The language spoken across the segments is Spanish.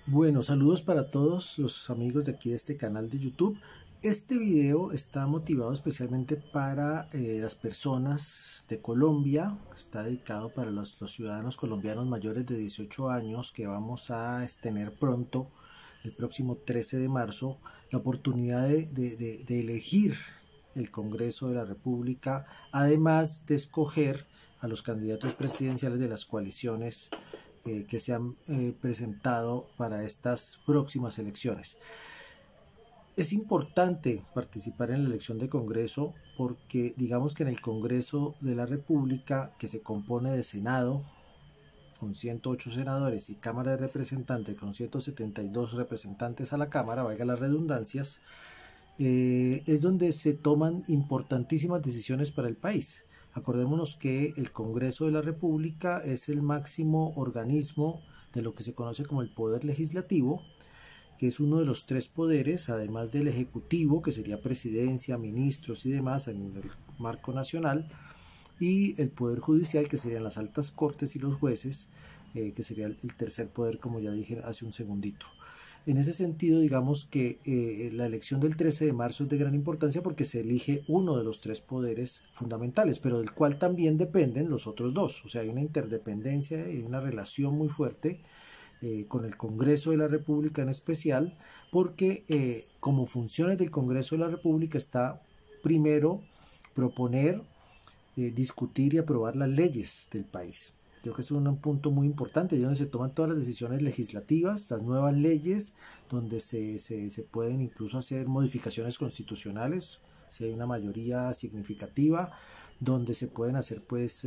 Bueno, saludos para todos los amigos de aquí de este canal de YouTube. Este video está motivado especialmente para las personas de Colombia. Está dedicado para los ciudadanos colombianos mayores de 18 años que vamos a tener pronto, el próximo 13 de marzo, la oportunidad de elegir el Congreso de la República, además de escoger a los candidatos presidenciales de las coaliciones que se han presentado para estas próximas elecciones. Es importante participar en la elección de Congreso porque digamos que en el Congreso de la República, que se compone de Senado con 108 senadores y Cámara de Representantes con 172 representantes a la Cámara, valga las redundancias, es donde se toman importantísimas decisiones para el país. Acordémonos que el Congreso de la República es el máximo organismo de lo que se conoce como el Poder Legislativo, que es uno de los tres poderes, además del Ejecutivo, que sería presidencia, ministros y demás en el marco nacional, y el Poder Judicial, que serían las altas cortes y los jueces, que sería el tercer poder, como ya dije hace un segundito. En ese sentido, digamos que la elección del 13 de marzo es de gran importancia porque se elige uno de los tres poderes fundamentales, pero del cual también dependen los otros dos. O sea, hay una interdependencia y una relación muy fuerte con el Congreso de la República en especial, porque como funciones del Congreso de la República está primero proponer, discutir y aprobar las leyes del país. Creo que es un punto muy importante, donde se toman todas las decisiones legislativas, las nuevas leyes, donde se pueden incluso hacer modificaciones constitucionales, si hay una mayoría significativa, donde se pueden hacer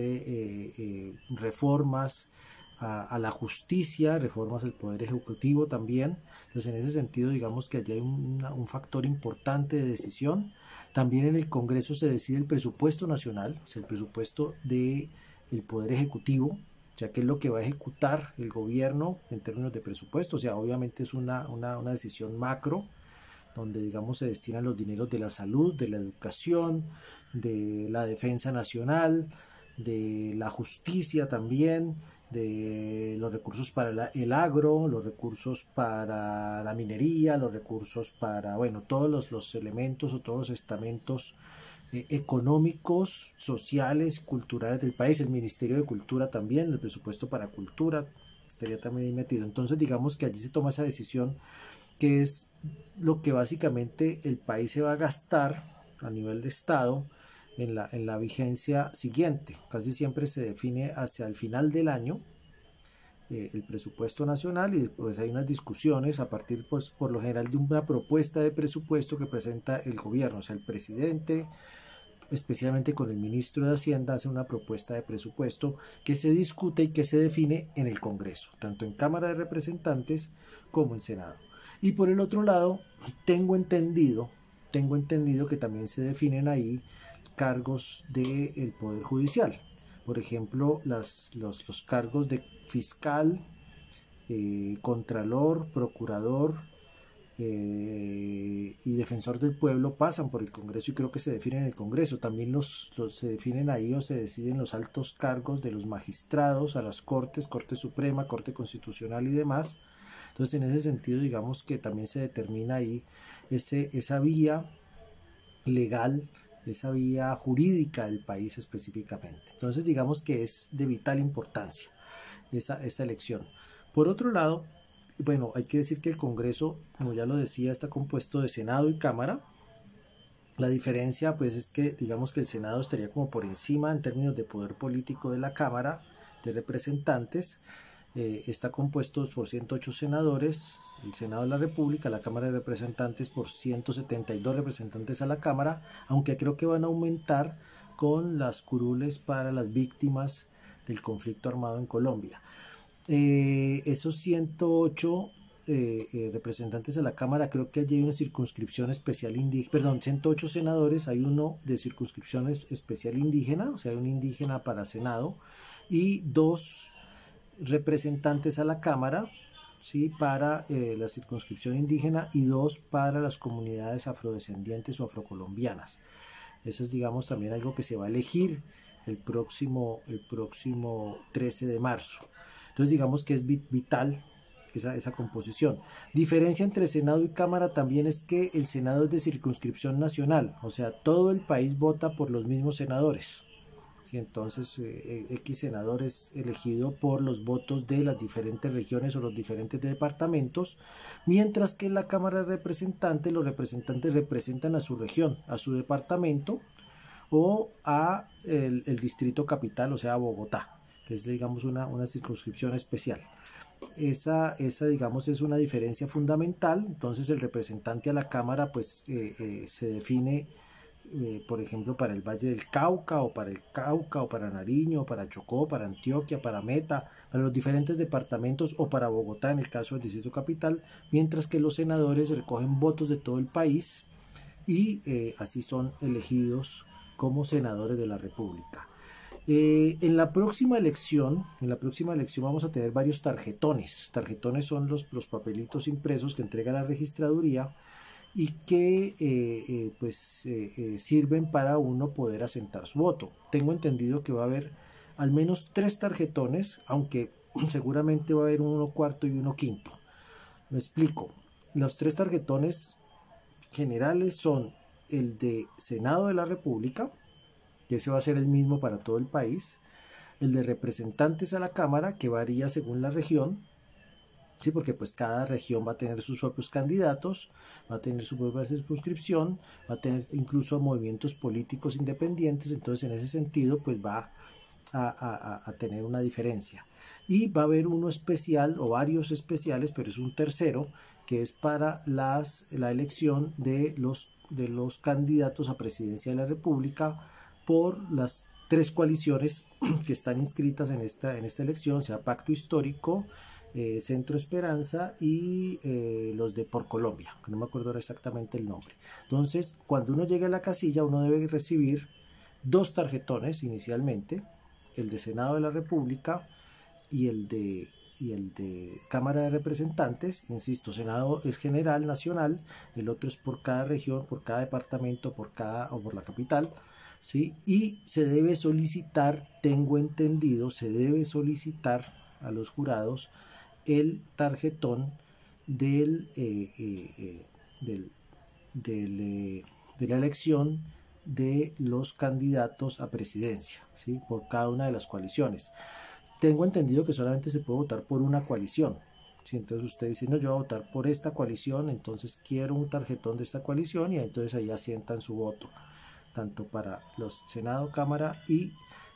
reformas a la justicia, reformas al Poder Ejecutivo también. Entonces, en ese sentido, digamos que allí hay un factor importante de decisión. También en el Congreso se decide el presupuesto nacional, o sea, el presupuesto del Poder Ejecutivo, ya que es lo que va a ejecutar el gobierno en términos de presupuesto. O sea, obviamente es una decisión macro, donde digamos se destinan los dineros de la salud, de la educación, de la defensa nacional, de la justicia también, de los recursos para el agro, los recursos para la minería, los recursos para, bueno, todos los elementos o todos los estamentos económicos, sociales, culturales del país. El Ministerio de Cultura también, el presupuesto para cultura estaría también ahí metido. Entonces digamos que allí se toma esa decisión, que es lo que básicamente el país se va a gastar a nivel de Estado en la vigencia siguiente. Casi siempre se define hacia el final del año el presupuesto nacional, y pues hay unas discusiones a partir, pues, por lo general, de una propuesta de presupuesto que presenta el gobierno. O sea, el presidente, especialmente con el ministro de Hacienda, hace una propuesta de presupuesto que se discute y que se define en el Congreso, tanto en Cámara de Representantes como en Senado. Y por el otro lado, tengo entendido que también se definen ahí cargos del Poder Judicial. Por ejemplo, los cargos de fiscal, contralor, procurador y defensor del pueblo pasan por el Congreso, y creo que se definen en el Congreso. También se definen ahí, o se deciden los altos cargos de los magistrados a las Cortes, Corte Suprema, Corte Constitucional y demás. Entonces, en ese sentido, digamos que también se determina ahí esa vía legal, esa vía jurídica del país específicamente. Entonces, digamos que es de vital importancia esa elección. Por otro lado, bueno, hay que decir que el Congreso, como ya lo decía, está compuesto de Senado y Cámara. La diferencia, pues, es que digamos que el Senado estaría como por encima en términos de poder político de la Cámara de Representantes. Está compuesto por 108 senadores, el Senado de la República, la Cámara de Representantes por 172 representantes a la Cámara, aunque creo que van a aumentar con las curules para las víctimas del conflicto armado en Colombia. Esos 108 representantes a la Cámara, creo que allí hay una circunscripción especial indígena, perdón, 108 senadores, hay uno de circunscripción especial indígena, o sea, hay un indígena para Senado, y dos representantes a la Cámara, ¿sí?, para la circunscripción indígena, y dos para las comunidades afrodescendientes o afrocolombianas. Eso es, digamos, también algo que se va a elegir el próximo 13 de marzo. Entonces, digamos que es vital esa composición. Diferencia entre Senado y Cámara también es que el Senado es de circunscripción nacional, o sea, todo el país vota por los mismos senadores. ¿Sí? Entonces, X senador es elegido por los votos de las diferentes regiones o los diferentes departamentos, mientras que en la Cámara de Representantes, los representantes representan a su región, a su departamento o a el distrito capital, o sea, a Bogotá, que es, digamos, una circunscripción especial. Esa, digamos, es una diferencia fundamental. Entonces, el representante a la Cámara, pues, se define, por ejemplo, para el Valle del Cauca, o para el Cauca, o para Nariño, o para Chocó, para Antioquia, para Meta, para los diferentes departamentos, o para Bogotá, en el caso del distrito capital, mientras que los senadores recogen votos de todo el país y así son elegidos como senadores de la República. En la próxima elección vamos a tener varios tarjetones. Tarjetones son los papelitos impresos que entrega la registraduría y que sirven para uno poder asentar su voto. Tengo entendido que va a haber al menos 3 tarjetones, aunque seguramente va a haber uno cuarto y uno quinto. Me explico. Los 3 tarjetones generales son el de Senado de la República, que ese va a ser el mismo para todo el país, el de representantes a la Cámara, que varía según la región, sí, porque pues cada región va a tener sus propios candidatos, va a tener su propia circunscripción, va a tener incluso movimientos políticos independientes, entonces en ese sentido pues va a tener una diferencia. Y va a haber uno especial o varios especiales, pero es un tercero, que es para la elección de los candidatos a presidencia de la República por las 3 coaliciones que están inscritas en esta elección, sea Pacto Histórico, Centro Esperanza y los de Por Colombia, que no me acuerdo ahora exactamente el nombre. Entonces, cuando uno llegue a la casilla, uno debe recibir 2 tarjetones inicialmente, el de Senado de la República y el de Cámara de Representantes. Insisto, Senado es general, nacional, el otro es por cada región, por cada departamento, por la capital, ¿sí? Y se debe solicitar, tengo entendido, se debe solicitar a los jurados el tarjetón de la elección de los candidatos a presidencia, ¿sí? Por cada una de las coaliciones. Tengo entendido que solamente se puede votar por una coalición. ¿Sí? Entonces usted dice, no, yo voy a votar por esta coalición, entonces quiero un tarjetón de esta coalición, y entonces ahí asientan su voto, tanto para los Senado, Cámara y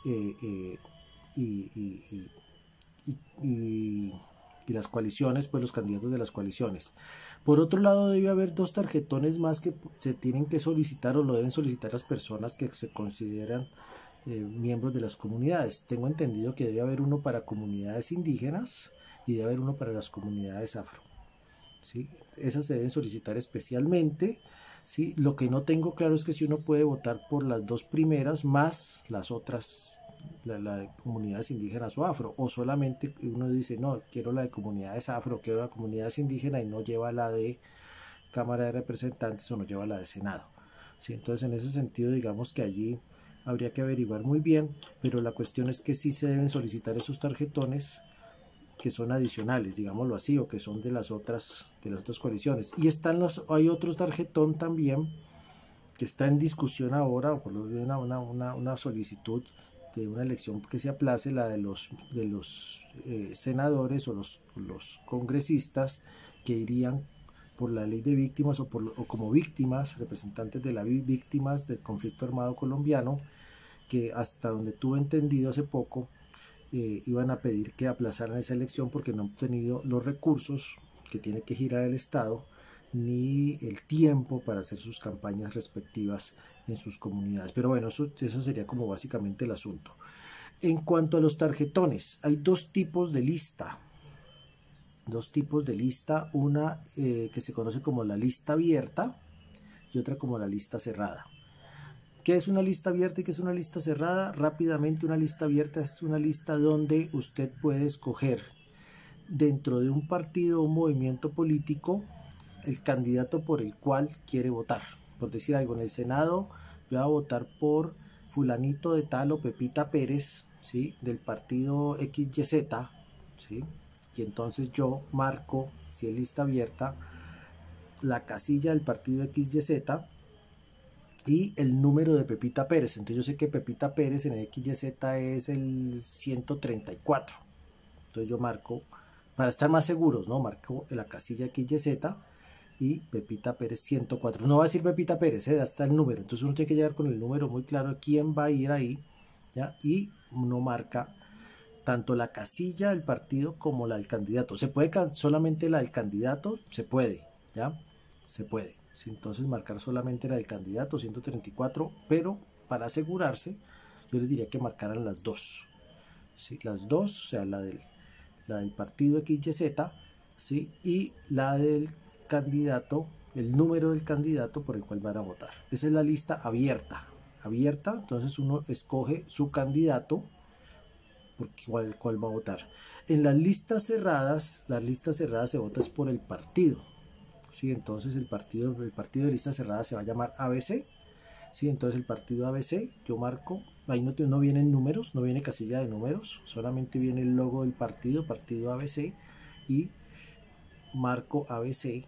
las coaliciones, pues los candidatos de las coaliciones. Por otro lado, debe haber 2 tarjetones más que se tienen que solicitar, o lo deben solicitar las personas que se consideran miembros de las comunidades. Tengo entendido que debe haber uno para comunidades indígenas y debe haber uno para las comunidades afro, ¿sí? Esas se deben solicitar especialmente, ¿sí? Lo que no tengo claro es que si uno puede votar por las 2 primeras más las otras, la de comunidades indígenas o afro, o solamente uno dice, no, quiero la de comunidades afro, quiero la de comunidades indígenas, y no lleva la de Cámara de Representantes o no lleva la de Senado, ¿sí? Entonces, en ese sentido, digamos que allí habría que averiguar muy bien, pero la cuestión es que sí se deben solicitar esos tarjetones que son adicionales, digámoslo así, o que son de las otras coaliciones. Y hay otro tarjetón también que está en discusión ahora, o por lo menos una solicitud de una elección que se aplace, la de los senadores o los congresistas que irían por la ley de víctimas o como víctimas, representantes de las víctimas del conflicto armado colombiano, que hasta donde tuve entendido hace poco iban a pedir que aplazaran esa elección porque no han obtenido los recursos que tiene que girar el Estado ni el tiempo para hacer sus campañas respectivas en sus comunidades. Pero bueno, eso sería como básicamente el asunto. En cuanto a los tarjetones, hay 2 tipos de lista. Una que se conoce como la lista abierta y otra como la lista cerrada. ¿Qué es una lista abierta y qué es una lista cerrada? Rápidamente, una lista abierta es una lista donde usted puede escoger dentro de un partido o un movimiento político el candidato por el cual quiere votar. Por decir algo, en el Senado yo voy a votar por fulanito de tal o Pepita Pérez, ¿sí? Del partido XYZ, ¿sí? y entonces yo marco, si es lista abierta, la casilla del partido XYZ y el número de Pepita Pérez. Entonces yo sé que Pepita Pérez en el XYZ es el 134. Entonces yo marco, para estar más seguros, ¿no? Marco la casilla XYZ y Pepita Pérez 104. No va a decir Pepita Pérez, hasta el número. Entonces uno tiene que llegar con el número muy claro de quién va a ir ahí, ¿ya? Y uno marca tanto la casilla del partido como la del candidato. ¿Se puede solamente la del candidato? Se puede, ¿ya? Se puede. ¿Sí? Entonces marcar solamente la del candidato, 134, pero para asegurarse, yo les diría que marcaran las dos. ¿Sí? Las dos, o sea, la del partido XYZ, ¿sí? Y la del candidato, el número del candidato por el cual van a votar. Esa es la lista abierta. Abierta, entonces uno escoge su candidato por cuál va a votar. En las listas cerradas se vota es por el partido. ¿Sí? Entonces el partido de lista cerrada se va a llamar ABC. ¿Sí? Entonces el partido ABC, yo marco, ahí no vienen números, no viene casilla de números, solamente viene el logo del partido ABC, y marco ABC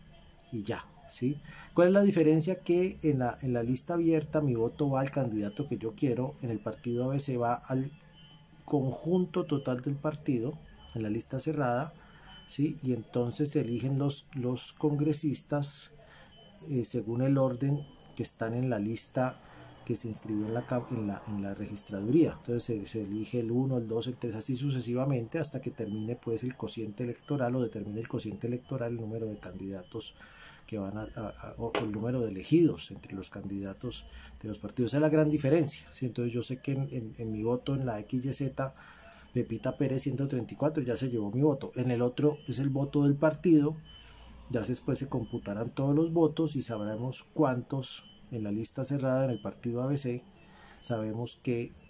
y ya. ¿Sí? ¿Cuál es la diferencia? Que en la lista abierta mi voto va al candidato que yo quiero, en el partido ABC va al conjunto total del partido, en la lista cerrada, ¿sí? Y entonces se eligen los congresistas según el orden que están en la lista que se inscribió en la registraduría. Entonces se elige el 1, el 2, el 3, así sucesivamente hasta que termine pues el cociente electoral, o determine el cociente electoral, el número de candidatos que van o el número de elegidos entre los candidatos de los partidos. Esa es la gran diferencia, ¿sí? Entonces yo sé que en mi voto en la XYZ, Pepita Pérez 134 ya se llevó mi voto. En el otro es el voto del partido. Ya después se computarán todos los votos y sabremos cuántos en la lista cerrada en el partido ABC. Sabemos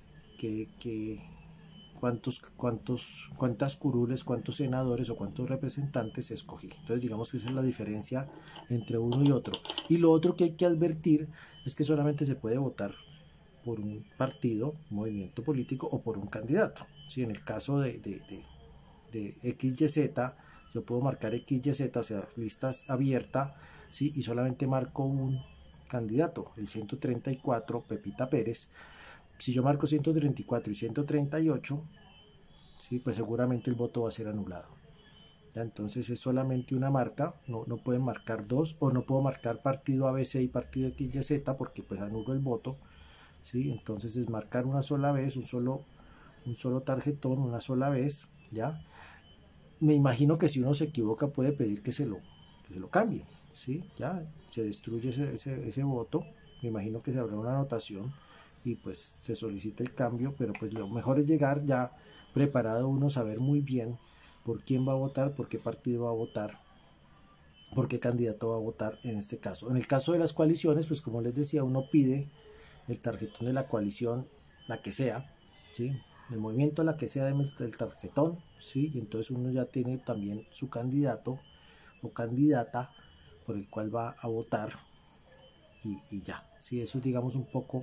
cuántas curules, cuántos senadores o cuántos representantes escogí. Entonces digamos que esa es la diferencia entre uno y otro. Y lo otro que hay que advertir es que solamente se puede votar por un partido, un movimiento político, o por un candidato. ¿Sí? En el caso de XYZ, yo puedo marcar XYZ, o sea, listas abierta, ¿sí? Y solamente marco un candidato, el 134, Pepita Pérez. Si yo marco 134 y 138, ¿sí? Pues seguramente el voto va a ser anulado. ¿Ya? Entonces es solamente una marca, no pueden marcar dos, o no puedo marcar partido ABC y partido XYZ porque pues anulo el voto, ¿sí? Entonces es marcar una sola vez, un solo tarjetón, una sola vez, ¿ya? Me imagino que si uno se equivoca puede pedir que se lo cambie, ¿sí? Ya se destruye ese voto. Me imagino que se habrá una anotación y pues se solicita el cambio, pero pues lo mejor es llegar ya preparado, uno saber muy bien por quién va a votar, por qué partido va a votar, por qué candidato va a votar en este caso. En el caso de las coaliciones, pues como les decía, uno pide el tarjetón de la coalición, la que sea, ¿sí? El movimiento, la que sea del tarjetón, ¿sí? Y entonces uno ya tiene también su candidato o candidata por el cual va a votar y ya, ¿sí? Eso es, digamos, un poco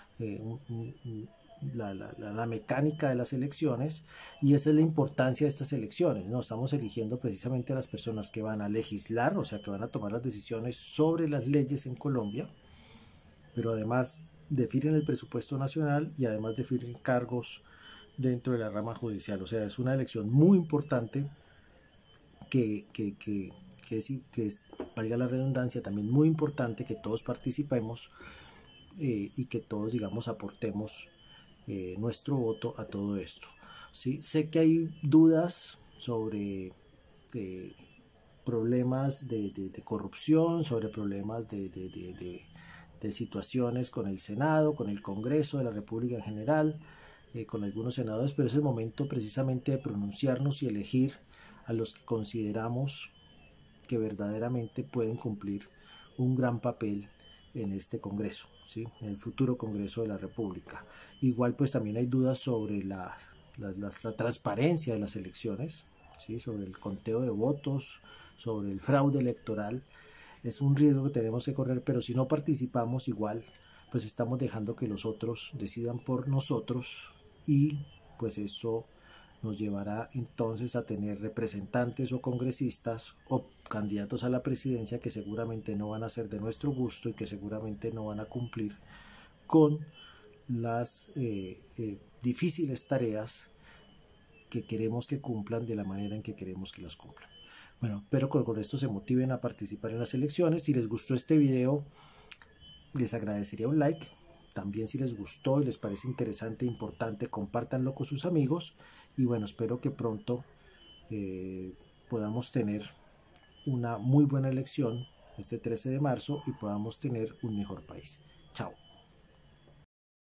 la mecánica de las elecciones, y esa es la importancia de estas elecciones, ¿no? Estamos eligiendo precisamente a las personas que van a legislar, o sea, que van a tomar las decisiones sobre las leyes en Colombia, pero además definen el presupuesto nacional y además definen cargos dentro de la rama judicial. O sea, es una elección muy importante que es, valga la redundancia, también muy importante que todos participemos y que todos, digamos, aportemos nuestro voto a todo esto. ¿Sí? Sé que hay dudas sobre problemas de corrupción, sobre problemas de situaciones con el Senado, con el Congreso de la República en general, con algunos senadores, pero es el momento precisamente de pronunciarnos y elegir a los que consideramos que verdaderamente pueden cumplir un gran papel en este Congreso, ¿sí? En el futuro Congreso de la República. Igual pues también hay dudas sobre la transparencia de las elecciones, ¿sí? Sobre el conteo de votos, sobre el fraude electoral. Es un riesgo que tenemos que correr, pero si no participamos igual, pues estamos dejando que los otros decidan por nosotros, y pues eso nos llevará entonces a tener representantes o congresistas o candidatos a la presidencia que seguramente no van a ser de nuestro gusto y que seguramente no van a cumplir con las difíciles tareas que queremos que cumplan de la manera en que queremos que las cumplan. Bueno, espero que con esto se motiven a participar en las elecciones. Si les gustó este video, les agradecería un like. También si les gustó y les parece interesante e importante, compártanlo con sus amigos. Y bueno, espero que pronto podamos tener una muy buena elección este 13 de marzo y podamos tener un mejor país. Chao.